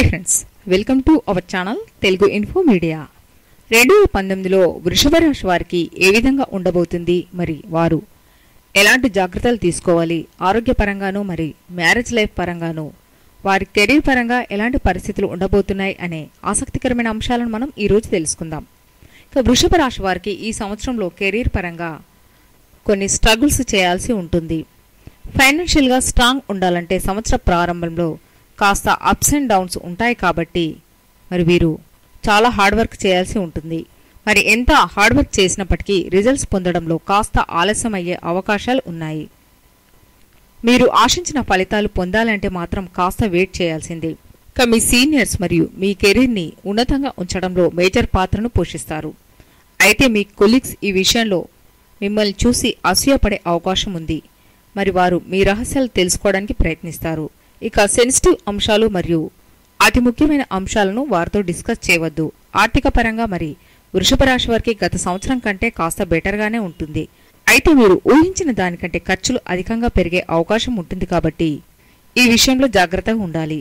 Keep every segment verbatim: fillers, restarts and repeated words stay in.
Hi friends, welcome to our channel Telugu info media. రెండు వేల పంతొమ్మిదిలో వృషభ రాశి వారికి ఏ విధంగా ఉండబోతుంది, మరి వారు ఎలాంటి జాగ్రత్తలు తీసుకోవాలి, ఆరోగ్యపరంగాను మరి మ్యారేజ్ లైఫ్ పరంగాను వారి కెరీర్ పరంగా ఎలాంటి పరిస్థితులు ఉండబోతున్నాయి అనే ఆసక్తికరమైన అంశాలను మనం ఈరోజు తెలుసుకుందాం. ఇక వృషభ రాశి వారికి ఈ సంవత్సరంలో కెరీర్ పరంగా కొన్ని స్ట్రగుల్స్ చేయాల్సి ఉంటుంది. ఫైనాన్షియల్గా స్ట్రాంగ్ ఉండాలంటే సంవత్సర ప్రారంభంలో కాస్త అప్స్ అండ్ డౌన్స్ ఉంటాయి కాబట్టి మరి వీరు చాలా హార్డ్ వర్క్ చేయాల్సి ఉంటుంది. మరి ఎంత హార్డ్ వర్క్ చేసినప్పటికీ రిజల్ట్స్ పొందడంలో కాస్త ఆలస్యం అయ్యే అవకాశాలు ఉన్నాయి. మీరు ఆశించిన ఫలితాలు పొందాలంటే మాత్రం కాస్త వెయిట్ చేయాల్సిందే. ఇక మీ సీనియర్స్ మరియు మీ కెరీర్ని ఉన్నతంగా ఉంచడంలో మేజర్ పాత్రను పోషిస్తారు. అయితే మీ కొలీగ్స్ ఈ విషయంలో మిమ్మల్ని చూసి అసూయపడే అవకాశం ఉంది. మరి వారు మీ రహస్యాలు తెలుసుకోవడానికి ప్రయత్నిస్తారు. ఇక సెన్సిటివ్ అంశాలు మరియు అతి ముఖ్యమైన అంశాలను వారితో డిస్కస్ చేయవద్దు. ఆర్థిక పరంగా మరి వృషభ రాశి వారికి గత సంవత్సరం కంటే కాస్త బెటర్గానే ఉంటుంది. అయితే మీరు ఊహించిన దానికంటే ఖర్చులు అధికంగా పెరిగే అవకాశం ఉంటుంది కాబట్టి ఈ విషయంలో జాగ్రత్తగా ఉండాలి.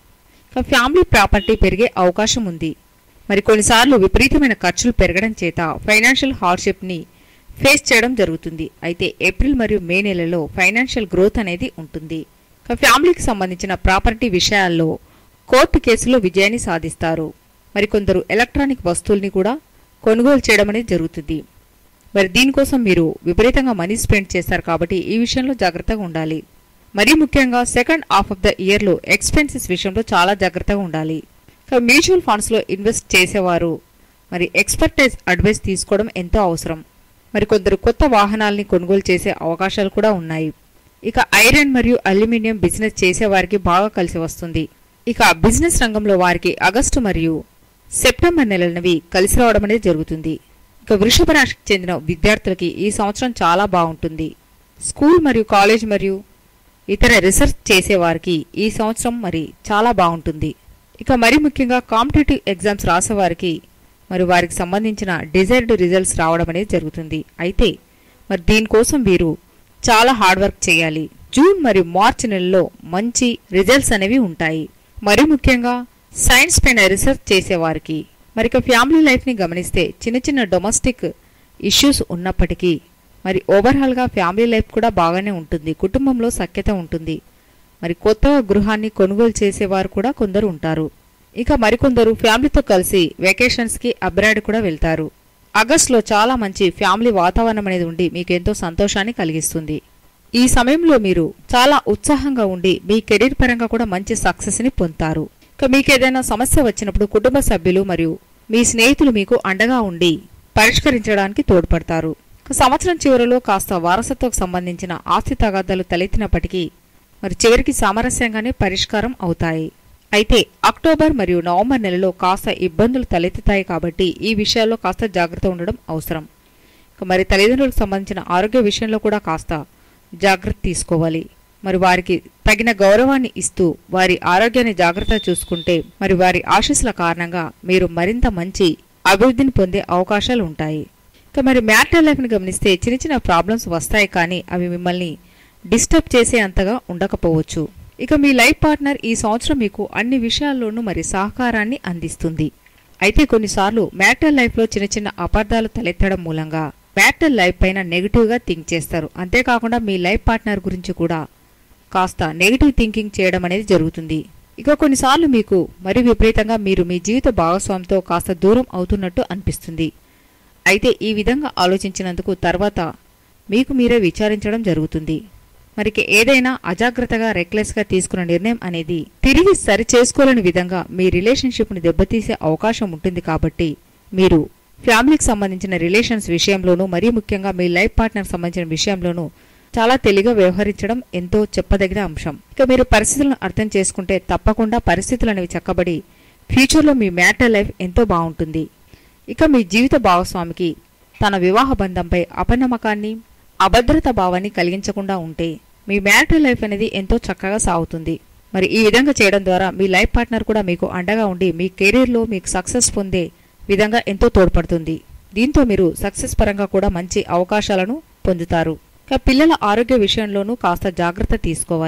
ఇక ఫ్యామిలీ ప్రాపర్టీ పెరిగే అవకాశం ఉంది. మరి కొన్నిసార్లు విపరీతమైన ఖర్చులు పెరగడం చేత ఫైనాన్షియల్ హార్డ్షిప్ని ఫేస్ చేయడం జరుగుతుంది. అయితే ఏప్రిల్ మరియు మే నెలలో ఫైనాన్షియల్ గ్రోత్ అనేది ఉంటుంది. ఫ్యామిలీకి సంబంధించిన ప్రాపర్టీ విషయాల్లో కోర్టు కేసులో విజయాన్ని సాధిస్తారు. మరికొందరు ఎలక్ట్రానిక్ వస్తువుల్ని కూడా కొనుగోలు చేయడం అనేది జరుగుతుంది. మరి దీనికోసం మీరు విపరీతంగా మనీ స్పెండ్ చేస్తారు కాబట్టి ఈ విషయంలో జాగ్రత్తగా ఉండాలి. మరీ ముఖ్యంగా సెకండ్ హాఫ్ ఆఫ్ ద ఇయర్లో ఎక్స్పెన్సెస్ విషయంలో చాలా జాగ్రత్తగా ఉండాలి. మ్యూచువల్ ఫండ్స్లో ఇన్వెస్ట్ చేసేవారు మరి ఎక్స్పర్టైజ్ అడ్వైస్ తీసుకోవడం ఎంతో అవసరం. మరికొందరు కొత్త వాహనాల్ని కొనుగోలు చేసే అవకాశాలు కూడా ఉన్నాయి. ఇక ఐరన్ మరియు అల్యూమినియం బిజినెస్ చేసేవారికి బాగా కలిసి వస్తుంది. ఇక బిజినెస్ రంగంలో వారికి ఆగస్టు మరియు సెప్టెంబర్ నెలలవి కలిసి రావడం అనేది జరుగుతుంది. ఇక వృషభ రాశికి చెందిన విద్యార్థులకి ఈ సంవత్సరం చాలా బాగుంటుంది. స్కూల్ మరియు కాలేజ్ మరియు ఇతర రీసెర్చ్ చేసేవారికి ఈ సంవత్సరం మరి చాలా బాగుంటుంది. ఇక మరీ ముఖ్యంగా కాంపిటేటివ్ ఎగ్జామ్స్ రాసేవారికి మరి వారికి సంబంధించిన డిజైర్డ్ రిజల్ట్స్ రావడం అనేది జరుగుతుంది. అయితే మరి దీనికోసం వీరు చాలా హార్డ్ వర్క్ చేయాలి. జూన్ మరియు మార్చ్ నెలలో మంచి రిజల్ట్స్ అనేవి ఉంటాయి. మరి ముఖ్యంగా సైన్స్ పైన రీసెర్చ్ చేసేవారికి మరి ఫ్యామిలీ లైఫ్ని గమనిస్తే చిన్న చిన్న డొమెస్టిక్ ఇష్యూస్ ఉన్నప్పటికీ మరి ఓవరాల్గా ఫ్యామిలీ లైఫ్ కూడా బాగానే ఉంటుంది. కుటుంబంలో సఖ్యత ఉంటుంది. మరి కొత్తగా గృహాన్ని కొనుగోలు చేసేవారు కూడా కొందరు ఉంటారు. ఇక మరికొందరు ఫ్యామిలీతో కలిసి వెకేషన్స్కి అబ్రాడ్ కూడా వెళ్తారు. ఆగస్టులో చాలా మంచి ఫ్యామిలీ వాతావరణం అనేది ఉండి మీకు ఎంతో సంతోషాన్ని కలిగిస్తుంది. ఈ సమయంలో మీరు చాలా ఉత్సాహంగా ఉండి మీ కెరీర్ పరంగా కూడా మంచి సక్సెస్ని పొందుతారు. ఇక మీకు ఏదైనా సమస్య వచ్చినప్పుడు కుటుంబ సభ్యులు మరియు మీ స్నేహితులు మీకు అండగా ఉండి పరిష్కరించడానికి తోడ్పడతారు. సంవత్సరం చివరిలో కాస్త వారసత్వకు సంబంధించిన ఆస్తి తగాదాలు తలెత్తినప్పటికీ మరి చివరికి సామరస్యంగానే పరిష్కారం అవుతాయి. అయితే అక్టోబర్ మరియు నవంబర్ నెలలో కాస్త ఇబ్బందులు తలెత్తుతాయి కాబట్టి ఈ విషయాల్లో కాస్త జాగ్రత్త ఉండడం అవసరం. మరి తల్లిదండ్రులకు సంబంధించిన ఆరోగ్య విషయంలో కూడా కాస్త జాగ్రత్త తీసుకోవాలి. మరి వారికి తగిన గౌరవాన్ని ఇస్తూ వారి ఆరోగ్యాన్ని జాగ్రత్త చూసుకుంటే మరి వారి ఆశీస్సుల కారణంగా మీరు మరింత మంచి అభివృద్ధిని పొందే అవకాశాలు ఉంటాయి. ఇక మరి మ్యారిటల్ లైఫ్ని గమనిస్తే చిన్న చిన్న ప్రాబ్లమ్స్ వస్తాయి, కానీ అవి మిమ్మల్ని డిస్టర్బ్ చేసే అంతగా ఉండకపోవచ్చు. ఇక మీ లైఫ్ పార్ట్నర్ ఈ సంవత్సరం మీకు అన్ని విషయాల్లోనూ మరి సహకారాన్ని అందిస్తుంది. అయితే కొన్నిసార్లు మ్యారిటల్ లైఫ్లో చిన్న చిన్న అపార్థాలు తలెత్తడం మూలంగా మ్యారిటల్ లైఫ్ పైన నెగిటివ్గా థింక్ చేస్తారు. అంతేకాకుండా మీ లైఫ్ పార్ట్నర్ గురించి కూడా కాస్త నెగిటివ్ థింకింగ్ చేయడం అనేది జరుగుతుంది. ఇక కొన్నిసార్లు మీకు మరి విపరీతంగా మీరు మీ జీవిత భాగస్వామితో కాస్త దూరం అవుతున్నట్టు అనిపిస్తుంది. అయితే ఈ విధంగా ఆలోచించినందుకు తర్వాత మీకు మీరే విచారించడం జరుగుతుంది. మరికి ఏదైనా అజాగ్రత్తగా రెక్లెస్గా తీసుకున్న నిర్ణయం అనేది తిరిగి సరి చేసుకోలేని విధంగా మీ రిలేషన్షిప్ని దెబ్బతీసే అవకాశం ఉంటుంది. కాబట్టి మీరు ఫ్యామిలీకి సంబంధించిన రిలేషన్స్ విషయంలోనూ మరీ ముఖ్యంగా మీ లైఫ్ పార్ట్నర్కి సంబంధించిన విషయంలోనూ చాలా తెలివిగా వ్యవహరించడం ఎంతో చెప్పదగిన అంశం. ఇక మీరు పరిస్థితులను అర్థం చేసుకుంటే తప్పకుండా పరిస్థితులు అనేవి చక్కబడి ఫ్యూచర్లో మీ మ్యారిటల్ లైఫ్ ఎంతో బాగుంటుంది. ఇక మీ జీవిత భాగస్వామికి తన వివాహ బంధంపై అపనమ్మకాన్ని అభద్రత భావాన్ని కలిగించకుండా ఉంటే మీ మ్యారిటల్ లైఫ్ అనేది ఎంతో చక్కగా సాగుతుంది. మరి ఈ విధంగా చేయడం ద్వారా మీ లైఫ్ పార్ట్నర్ కూడా మీకు అండగా ఉండి మీ కెరీర్లో మీకు సక్సెస్ పొందే విధంగా ఎంతో తోడ్పడుతుంది. దీంతో మీరు సక్సెస్ పరంగా కూడా మంచి అవకాశాలను పొందుతారు. ఇక పిల్లల ఆరోగ్య విషయంలోనూ కాస్త జాగ్రత్త తీసుకోవాలి.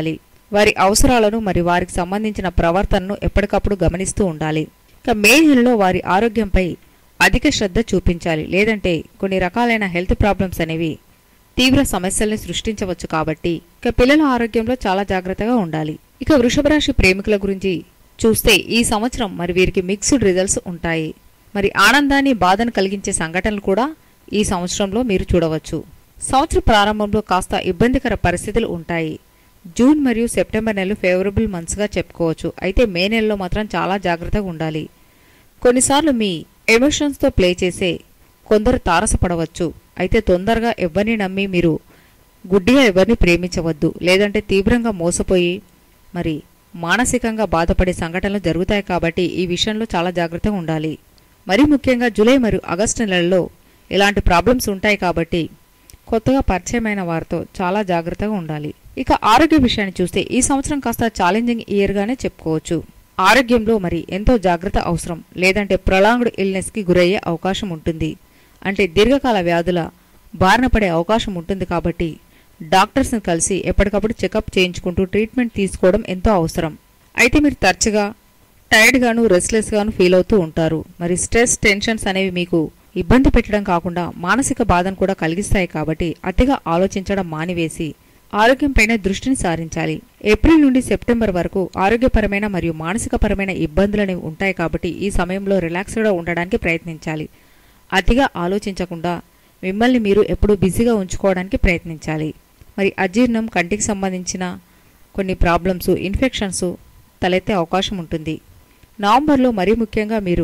వారి అవసరాలను మరియు వారికి సంబంధించిన ప్రవర్తనను ఎప్పటికప్పుడు గమనిస్తూ ఉండాలి. ఇక మే నెలలో వారి ఆరోగ్యంపై అధిక శ్రద్ధ చూపించాలి, లేదంటే కొన్ని రకాలైన హెల్త్ ప్రాబ్లమ్స్ అనేవి తీవ్ర సమస్యల్ని సృష్టించవచ్చు. కాబట్టి ఇక పిల్లల ఆరోగ్యంలో చాలా జాగ్రత్తగా ఉండాలి. ఇక వృషభ రాశి ప్రేమికుల గురించి చూస్తే ఈ సంవత్సరం మరి వీరికి మిక్స్డ్ రిజల్ట్స్ ఉంటాయి. మరి ఆనందాన్ని బాధను కలిగించే సంఘటనలు కూడా ఈ సంవత్సరంలో మీరు చూడవచ్చు. సంవత్సర ప్రారంభంలో కాస్త ఇబ్బందికర పరిస్థితులు ఉంటాయి. జూన్ మరియు సెప్టెంబర్ నెలలు ఫేవరబుల్ మంత్స్గా చెప్పుకోవచ్చు. అయితే మే నెలలో మాత్రం చాలా జాగ్రత్తగా ఉండాలి. కొన్నిసార్లు మీ ఎమోషన్స్తో ప్లే చేసే కొందరు తారసపడవచ్చు. అయితే తొందరగా ఎవరిని నమ్మి మీరు గుడ్డిగా ఎవరిని ప్రేమించవద్దు, లేదంటే తీవ్రంగా మోసపోయి మరి మానసికంగా బాధపడే సంఘటనలు జరుగుతాయి. కాబట్టి ఈ విషయంలో చాలా జాగ్రత్తగా ఉండాలి. మరీ ముఖ్యంగా జూలై మరియు ఆగస్టు నెలల్లో ఇలాంటి ప్రాబ్లమ్స్ ఉంటాయి. కాబట్టి కొత్తగా పరిచయమైన వారితో చాలా జాగ్రత్తగా ఉండాలి. ఇక ఆరోగ్య విషయాన్ని చూస్తే ఈ సంవత్సరం కాస్త ఛాలెంజింగ్ ఇయర్గానే చెప్పుకోవచ్చు. ఆరోగ్యంలో మరి ఎంతో జాగ్రత్త అవసరం, లేదంటే ప్రొలాంగ్డ్ ఇల్నెస్కి గురయ్యే అవకాశం ఉంటుంది. అంటే దీర్ఘకాల వ్యాధుల బారిన పడే అవకాశం ఉంటుంది. కాబట్టి డాక్టర్స్ని కలిసి ఎప్పటికప్పుడు చెకప్ చేయించుకుంటూ ట్రీట్మెంట్ తీసుకోవడం ఎంతో అవసరం. అయితే మీరు తరచుగా టైర్డ్గాను రెస్ట్లెస్గాను ఫీల్ అవుతూ ఉంటారు. మరి స్ట్రెస్, టెన్షన్స్ అనేవి మీకు ఇబ్బంది పెట్టడం కాకుండా మానసిక బాధను కూడా కలిగిస్తాయి. కాబట్టి అతిగా ఆలోచించడం మానివేసి ఆరోగ్యంపైన దృష్టిని సారించాలి. ఏప్రిల్ నుండి సెప్టెంబర్ వరకు ఆరోగ్యపరమైన మరియు మానసికపరమైన ఇబ్బందులనేవి ఉంటాయి. కాబట్టి ఈ సమయంలో రిలాక్స్డ్గా ఉండడానికి ప్రయత్నించాలి. అతిగా ఆలోచించకుండా మిమ్మల్ని మీరు ఎప్పుడూ బిజీగా ఉంచుకోవడానికి ప్రయత్నించాలి. మరి అజీర్ణం, కంటికి సంబంధించిన కొన్ని ప్రాబ్లమ్స్, ఇన్ఫెక్షన్స్ తలెత్తే అవకాశం ఉంటుంది. నవంబర్లో మరీ ముఖ్యంగా మీరు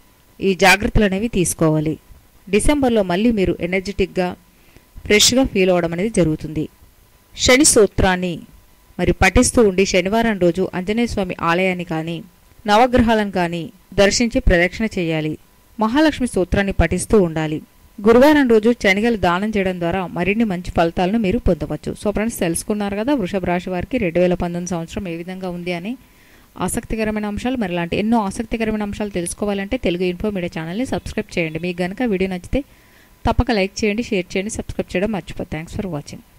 ఈ జాగ్రత్తలు అనేవి తీసుకోవాలి. డిసెంబర్లో మళ్ళీ మీరు ఎనర్జెటిక్గా, ఫ్రెష్గా ఫీల్ అవ్వడం అనేది జరుగుతుంది. శని స్తోత్రాన్ని మరి పఠిస్తూ ఉండి శనివారం రోజు ఆంజనేయ స్వామి ఆలయాన్ని కానీ నవగ్రహాలను కానీ దర్శించి ప్రదక్షిణ చేయాలి. మహాలక్ష్మి స్తోత్రాన్ని పఠిస్తూ ఉండాలి. గురువారం రోజు శనగలు దానం చేయడం ద్వారా మరిన్ని మంచి ఫలితాలను మీరు పొందవచ్చు. సో ఫ్రెండ్స్, తెలుసుకున్నారు కదా వృషభ రాశి వారికి రెండు వేల పంతొమ్మిది సంవత్సరం ఏ విధంగా ఉంది అని ఆసక్తికరమైన అంశాలు. మరి ఇలాంటి ఎన్నో ఆసక్తికరమైన అంశాలు తెలుసుకోవాలంటే తెలుగు ఇన్ఫో మీడియా ఛానల్ని సబ్స్క్రైబ్ చేయండి. మీకు కనుక వీడియో నచ్చితే తప్పక లైక్ చేయండి, షేర్ చేయండి, సబ్స్క్రైబ్ చేయడం మర్చిపోతుంది. Thanks for watching.